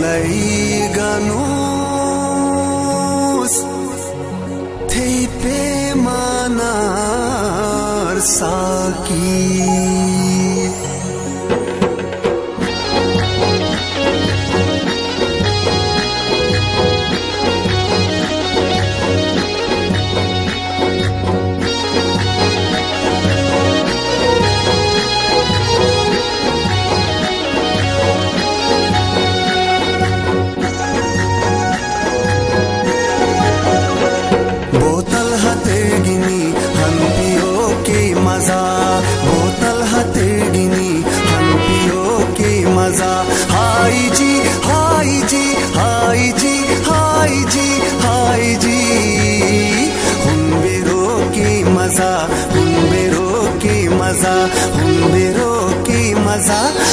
मलाई गानुस थै पेमानार साकी बोतल हथेगिनी हम्पियो के मजा हाय जी हाय जी हाय जी हाय जी हाय जी हुनबेरो के मजा हुनबेरो के मजा हुनबेरो के मजा